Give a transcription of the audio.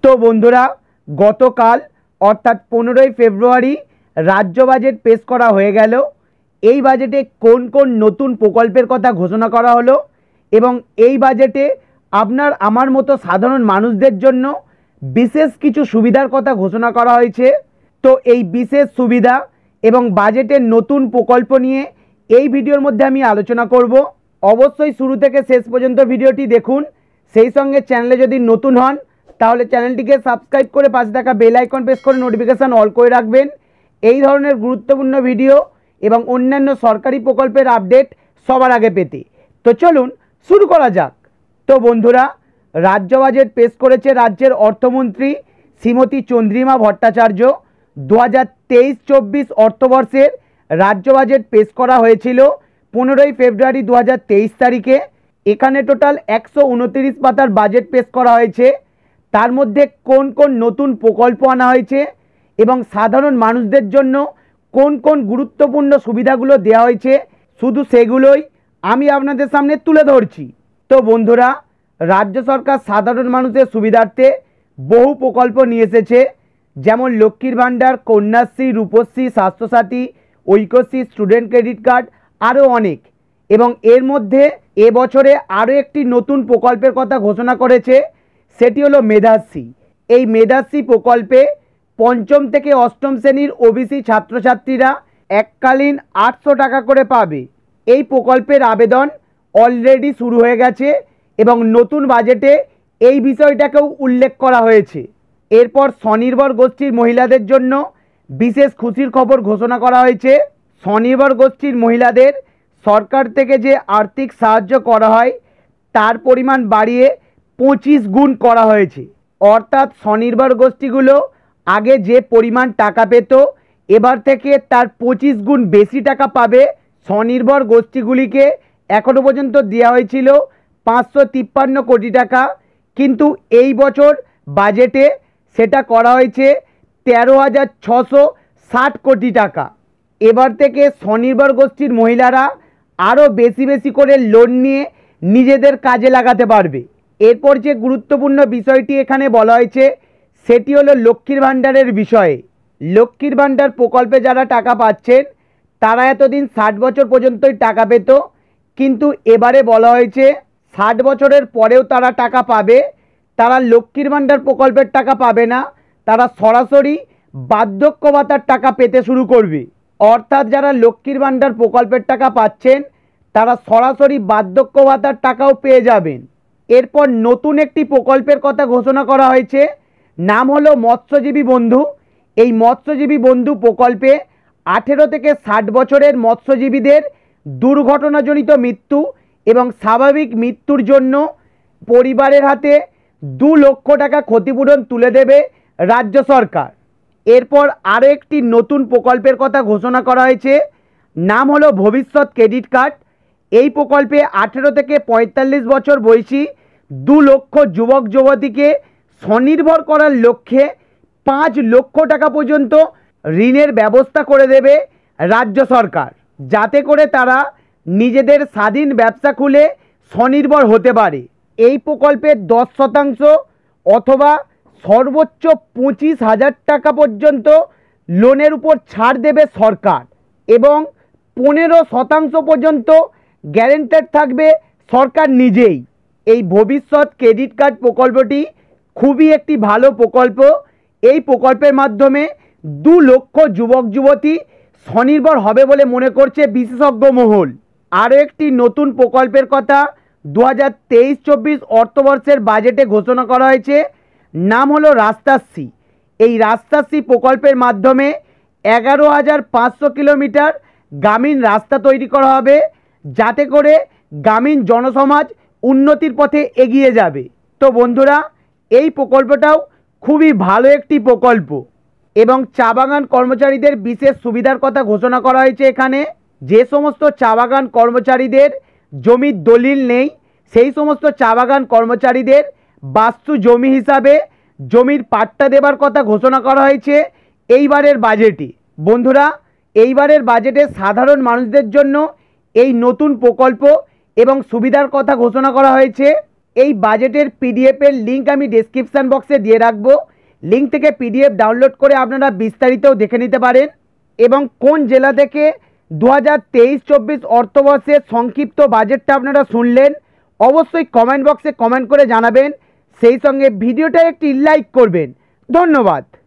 तो बंधुरा गतकाल अर्थात 15 फेब्रुआरी राज्य बाजेट पेश करा हो गेल। এই বাজেটে কোন কোন নতুন প্রকল্পের কথা ঘোষণা করা হলো এবং এই বাজেটে আপনার আমার মতো সাধারণ মানুষদের জন্য বিশেষ কিছু সুবিধার কথা ঘোষণা করা হয়েছে। তো এই বিশেষ সুবিধা এবং বাজেটের নতুন প্রকল্প নিয়ে এই ভিডিওর মধ্যে আমি আলোচনা করব। অবশ্যই শুরু থেকে শেষ পর্যন্ত ভিডিওটি দেখুন। সেই সঙ্গে চ্যানেলে যদি নতুন হন তাহলে চ্যানেলটিকে সাবস্ক্রাইব করে পাশে থাকা বেল আইকন প্রেস করে নোটিফিকেশন অল করে রাখবেন। এই ধরনের গুরুত্বপূর্ণ ভিডিও এবং অন্যান্য সরকারি প্রকল্পের আপডেট সবার আগে পেতে। তো চলুন শুরু করা যাক। তো বন্ধুরা, রাজ্য বাজেট পেশ করেছে রাজ্যের অর্থমন্ত্রী শ্রীমতী চন্দ্রিমা ভট্টাচার্য। 2023-24 অর্থবর্ষের রাজ্য বাজেট পেশ করা হয়েছিল 15 ফেব্রুয়ারি 2023 তারিখে। এখানে টোটাল 129 পাতার বাজেট পেশ করা হয়েছে। তার মধ্যে কোন কোন নতুন প্রকল্প আনা হয়েছে এবং সাধারণ মানুষদের জন্য কোন কোন গুরুত্বপূর্ণ সুবিধাগুলো দেওয়া হয়েছে শুধু সেগুলোই আমি আপনাদের সামনে তুলে ধরছি। তো বন্ধুরা, রাজ্য সরকার সাধারণ মানুষের সুবিধার্থে বহু প্রকল্প নিয়ে এসেছে, যেমন লক্ষ্মীর ভাণ্ডার, Kanyashree, Rupashree, Swasthyasathi, Aikyashree, student credit card, আরও অনেক। এবং এর মধ্যে এবছরে আরও একটি নতুন প্রকল্পের কথা ঘোষণা করেছে, সেটি হলো মেধাশ্রী। এই মেধাশ্রী প্রকল্পে পঞ্চম থেকে অষ্টম শ্রেণীর ওবিসি ছাত্রছাত্রীরা এককালীন 800 টাকা করে পাবে। এই প্রকল্পের আবেদন অলরেডি শুরু হয়ে গেছে এবং নতুন বাজেটে এই বিষয়টাকেও উল্লেখ করা হয়েছে। এরপর স্বনির্ভর গোষ্ঠীর মহিলাদের জন্য বিশেষ খুশির খবর ঘোষণা করা হয়েছে। স্বনির্ভর গোষ্ঠীর মহিলাদের সরকার থেকে যে আর্থিক সাহায্য করা হয় তার পরিমাণ বাড়িয়ে 25 গুণ করা হয়েছে। অর্থাৎ স্বনির্ভর গোষ্ঠীগুলো আগে যে পরিমাণ টাকা পেত এবার থেকে তার 25 গুণ বেশি টাকা পাবে। স্বনির্ভর গোষ্ঠীগুলিকে এখনও পর্যন্ত দেওয়া হয়েছিল 553 কোটি টাকা, কিন্তু এই বছর বাজেটে সেটা করা হয়েছে 13,660 কোটি টাকা। এবার থেকে স্বনির্ভর গোষ্ঠীর মহিলারা আরও বেশি বেশি করে লোন নিয়ে নিজেদের কাজে লাগাতে পারবে। এরপর যে গুরুত্বপূর্ণ বিষয়টি এখানে বলা হয়েছে সেটি হলো লক্ষ্মীর ভাণ্ডারের বিষয়ে। লক্ষ্মীর ভাণ্ডার প্রকল্পে যারা টাকা পাচ্ছেন তারা এতদিন 60 বছর পর্যন্তই টাকা পেত, কিন্তু এবারে বলা হয়েছে 60 বছরের পরেও তারা টাকা পাবে। তারা লক্ষ্মীর ভাণ্ডার প্রকল্পের টাকা পাবে না, তারা সরাসরি বার্ধক্য ভাতার টাকা পেতে শুরু করবে। অর্থাৎ যারা লক্ষ্মীর ভাণ্ডার প্রকল্পের টাকা পাচ্ছেন তারা সরাসরি বার্ধক্য ভাতার টাকাও পেয়ে যাবেন। এরপর নতুন একটি প্রকল্পের কথা ঘোষণা করা হয়েছে, নাম হলো মৎস্যজীবী বন্ধু। এই মৎস্যজীবী বন্ধু প্রকল্পে 18 থেকে 60 বছরের মৎস্যজীবীদের দুর্ঘটনাজনিত মৃত্যু এবং স্বাভাবিক মৃত্যুর জন্য পরিবারের হাতে 2 লক্ষ টাকা ক্ষতিপূরণ তুলে দেবে রাজ্য সরকার। এরপর আরও একটি নতুন প্রকল্পের কথা ঘোষণা করা হয়েছে, নাম হলো ভবিষ্যৎ ক্রেডিট কার্ড। এই প্রকল্পে 18 থেকে 45 বছর বয়সী 2 লক্ষ যুবক যুবতীকে স্বনির্ভর করার লক্ষ্যে 5 লক্ষ টাকা পর্যন্ত ঋণের ব্যবস্থা করে দেবে রাজ্য সরকার, যাতে করে তারা নিজেদের স্বাধীন ব্যবসা খুলে স্বনির্ভর হতে পারে। এই প্রকল্পের 10% অথবা সর্বোচ্চ 25,000 টাকা পর্যন্ত লোনের উপর ছাড় দেবে সরকার এবং 15% পর্যন্ত গ্যারেন্টার থাকবে সরকার নিজেই। এই ভবিষ্যৎ ক্রেডিট কার্ড প্রকল্পটি খুবই একটি ভালো প্রকল্প। এই প্রকল্পের মাধ্যমে 2 লক্ষ যুবক যুবতী স্বনির্ভর হবে বলে মনে করছে বিশেষজ্ঞ মহল। আরও একটি নতুন প্রকল্পের কথা 2023-24 অর্থবর্ষের বাজেটে ঘোষণা করা হয়েছে, নাম হলো রাস্তাশ্রী। এই রাস্তাশ্রী প্রকল্পের মাধ্যমে 11,500 কিলোমিটার গ্রামীণ রাস্তা তৈরি করা হবে, যাতে করে গ্রামীণ জনসমাজ উন্নতির পথে এগিয়ে যাবে। তো বন্ধুরা, এই প্রকল্পটাও খুবই ভালো একটি প্রকল্প এবং চা বাগান কর্মচারীদের বিশেষ সুবিধার কথা ঘোষণা করা হয়েছে। এখানে যে সমস্ত চা বাগান কর্মচারীদের জমির দলিল নেই সেই সমস্ত চা বাগান কর্মচারীদের বাস্তু জমি হিসাবে জমির পাট্টা দেবার কথা ঘোষণা করা হয়েছে এইবারের বাজেটে। বন্ধুরা, এইবারের বাজেটে সাধারণ মানুষদের জন্য এই নতুন প্রকল্প এবং সুবিধার কথা ঘোষণা করা হয়েছে। এই বাজেটের পিডিএফের লিঙ্ক আমি ডেসক্রিপশান বক্সে দিয়ে রাখবো। লিঙ্ক থেকে পিডিএফ ডাউনলোড করে আপনারা বিস্তারিতও দেখে নিতে পারেন। এবং কোন জেলা থেকে 2023-24 অর্থবর্ষের সংক্ষিপ্ত বাজেটটা আপনারা শুনলেন অবশ্যই কমেন্ট বক্সে কমেন্ট করে জানাবেন। সেই সঙ্গে ভিডিওটা একটি লাইক করবেন। ধন্যবাদ।